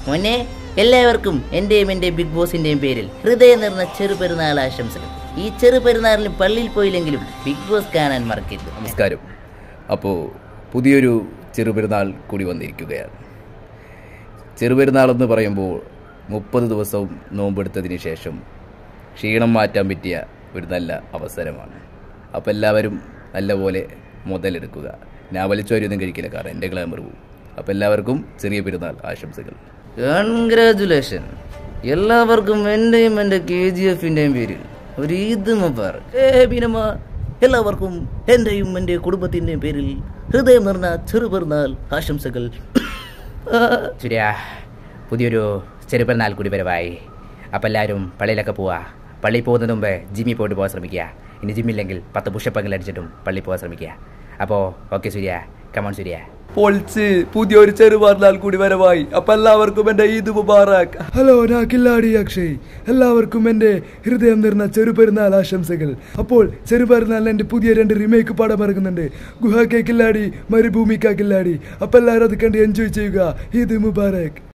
മോനെ, എല്ലാവർക്കും എൻ്റെയും എൻ്റെ ബിഗ് ബോസിൻ്റെയും പേരിൽ ഹൃദയം നിറഞ്ഞ ചെറുപെരുന്നാൾ ആശംസകൾ. ഈ ചെറുപെരുന്നാളിന് പള്ളിയിൽ പോയില്ലെങ്കിലും ബിഗ് ബോസ് കാണാൻ മറക്കരുത്. നമസ്കാരം. അപ്പോൾ പുതിയൊരു ചെറുപെരുന്നാൾ കൂടി വന്നിരിക്കുകയാണ്. ചെറുപെരുന്നാളെന്ന് പറയുമ്പോൾ 30 ദിവസവും നോമ്പെടുത്തതിന് ശേഷം ക്ഷീണം മാറ്റാൻ പറ്റിയ ഒരു നല്ല അവസരമാണ്. അപ്പോൾ എല്ലാവരും നല്ലപോലെ മുതലെടുക്കുക. ഞാൻ വലിച്ചോരിയൊന്നും കഴിക്കില്ല, കാരണം എൻ്റെ ഗ്ലാമർ പോവും. അപ്പോൾ എല്ലാവർക്കും ചെറിയ പെരുന്നാൾ ആശംസകൾ. കൺഗ്രാജുലേഷൻ. എല്ലാവർക്കും എൻ്റെയും എൻ്റെ KGF-ൻ്റെയും പേരിൽ ഒരു ഈദ് മുബാറക്. എല്ലാവർക്കും എൻ്റെയും എൻ്റെ കുടുംബത്തിൻ്റെയും പേരിൽ ഹൃദയം നിറഞ്ഞ ചെറുപെരുന്നാൾ ആശംസകൾ. സൂര്യ, പുതിയൊരു ചെറുപെരുന്നാൾ കൂടി വരവായി. അപ്പോൾ എല്ലാവരും പള്ളിയിലൊക്കെ പോവുക. പള്ളിയിൽ പോകുന്നതിന് മുമ്പ് ജിമ്മിൽ പോയിട്ട് പോകാൻ ശ്രമിക്കുക. ഇനി ജിമ്മില്ലെങ്കിൽ 10 പുഷപ്പെങ്കിലും അടിച്ചിട്ടും പള്ളിയിൽ പോകാൻ ശ്രമിക്കുക. അപ്പോൾ ഓക്കെ സൂര്യ, കമോൺ സൂര്യ. പൊളിച്ച് പുതിയൊരു ചെറുപെരുന്നാൾ കൂടി വരവായി. അപ്പൊ എല്ലാവർക്കും എന്റെ ഈദ് മുബാറക്. ഹലോ, ഞാൻ കില്ലാടി അക്ഷയ്. എല്ലാവർക്കും എന്റെ ഹൃദയം നിറഞ്ഞ ചെറുപെരുന്നാൾ ആശംസകൾ. അപ്പോൾ ചെറുപെരുന്നാളിന് എന്റെ പുതിയ 2 റീമേക്ക് പടം ഇറങ്ങുന്നുണ്ട്. ഗുഹ കെ കില്ലാടി, മരുഭൂമി കാ കില്ലാടി. അപ്പൊ എല്ലാവരും അത് കണ്ട് എൻജോയ് ചെയ്യുക. ഈദ് മുബാറക്.